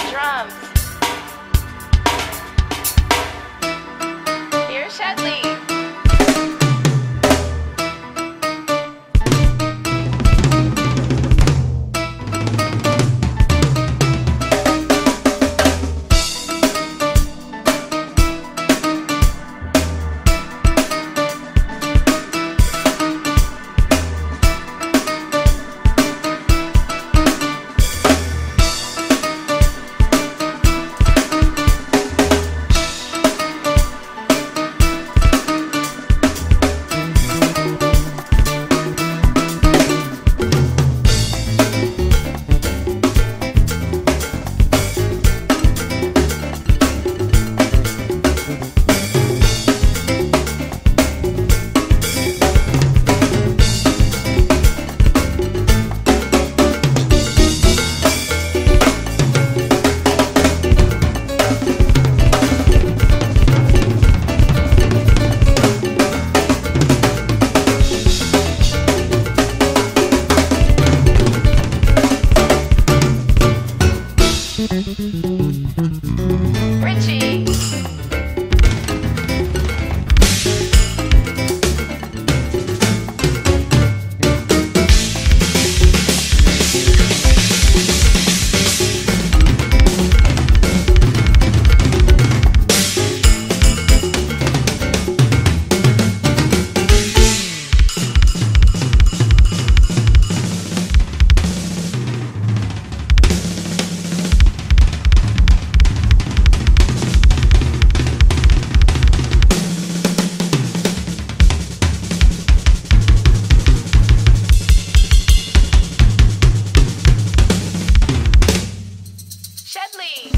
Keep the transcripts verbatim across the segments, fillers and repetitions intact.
drums. Here's Shedley. Richie. Shedley.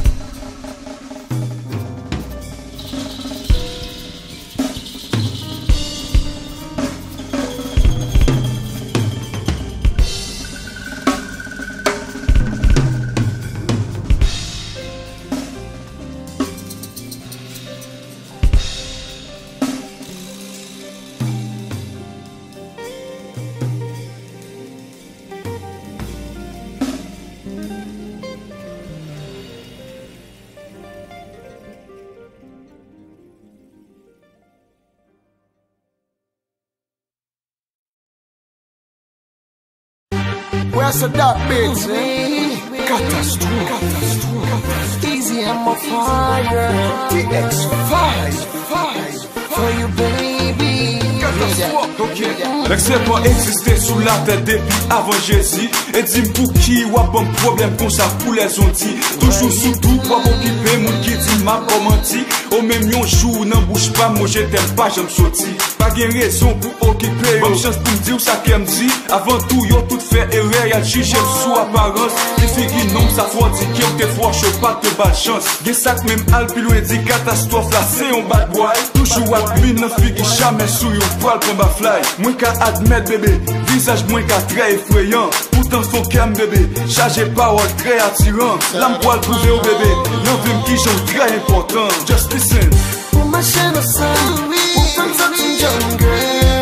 Where's the dark bits? Catastrophe, catastrophe. Easy, I'm on fire. T X five, five for you, baby. L'excès pas existé sous la tête depuis avant Jésus. Et dis pour qui ou a bon problème comme ça pour les ontis. Toujours sous tout pour occuper mon qui dit m'a commenté. Au même yon jour n'en bouge pas, moi je t'aime pas, j'aime sorti. Pas gain raison pour occuper, bonne chance pour me dire ça qu'elle me dit. Avant tout, yo tout fait erreur, y'a juge sous apparence. Les filles qui n'ont ça soit dit qu'il y a des fois chaud pas de bad chance. Gen sac même alpilou et dit catastrophe là, c'est un bad boy. Toujours à mine, non fille qui jamais sous yon poil pour ma fly. Moins qu'à admettre bébé, visage moins qu'à très effrayant. Pourtant son cam bébé, chargé parole très attirant. L'âme poil prouvé au bébé, y'en veut qui sont très important. Just listen. Pour ma chaîne au sein, pour faire ça une jeune girl.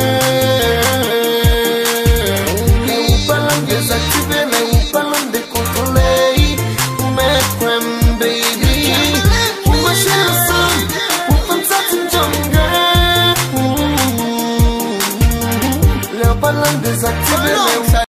Mais ou pas l'en désactiver, mais ou pas l'en décontrôler. Pour mettre crème baby. Pour ma chaîne au sein, pour faire ça une jeune girl. Mais ou pas l'en désactiver, mais